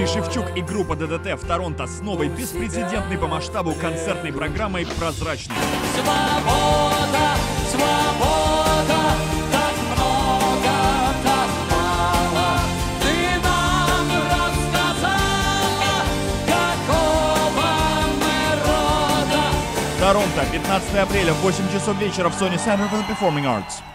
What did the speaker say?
Юрий Шевчук и группа Ddt в Торонто с новой беспрецедентной по масштабу концертной программой «Прозрачный». Свобода, свобода, так много, так мало. Ты нам рассказала, какого мы рода. Торонто, 15 апреля в 8 часов вечера в SONY Center for the Performing Arts.